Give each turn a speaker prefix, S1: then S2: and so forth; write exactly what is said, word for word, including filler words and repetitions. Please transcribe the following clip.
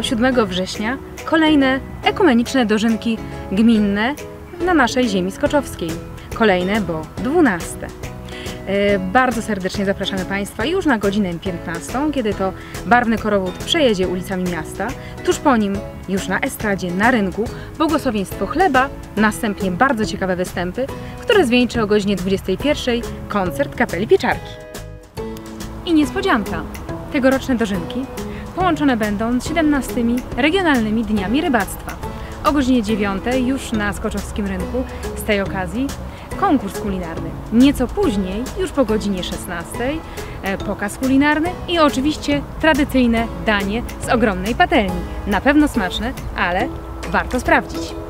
S1: siódmego września kolejne ekumeniczne dożynki gminne na naszej ziemi skoczowskiej. Kolejne, bo dwunaste. Bardzo serdecznie zapraszamy Państwa już na godzinę piętnastą, kiedy to barwny korowód przejedzie ulicami miasta. Tuż po nim już na estradzie, na rynku, błogosławieństwo chleba, następnie bardzo ciekawe występy, które zwieńczy o godzinie dwudziestej pierwszej koncert Kapeli Pieczarki. I niespodzianka, tegoroczne dożynki połączone będą z siedemnastymi regionalnymi dniami rybactwa. O godzinie dziewiątej już na skoczowskim rynku z tej okazji konkurs kulinarny. Nieco później, już po godzinie szesnastej, pokaz kulinarny i oczywiście tradycyjne danie z ogromnej patelni. Na pewno smaczne, ale warto sprawdzić.